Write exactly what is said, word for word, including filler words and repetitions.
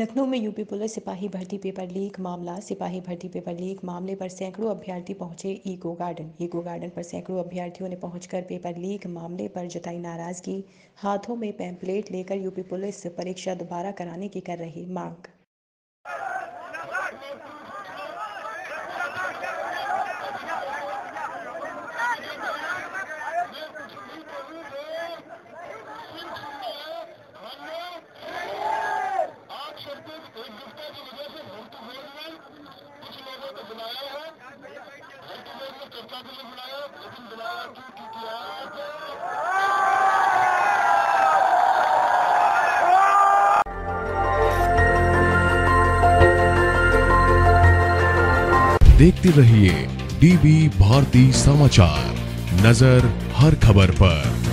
लखनऊ में UP police सिपाही भर्ती पेपर लीक मामला। सिपाही भर्ती पेपर लीक मामले पर सैकड़ों अभ्यर्थी पहुंचे ईको गार्डन। ईको गार्डन पर सैकड़ों अभ्यर्थियों ने पहुंचकर पेपर लीक मामले पर जताई नाराजगी। हाथों में पैम्पलेट लेकर यूपी पुलिस परीक्षा दोबारा कराने की कर रही मांग। देखते रहिए डीबी भारती समाचार, नजर हर खबर पर।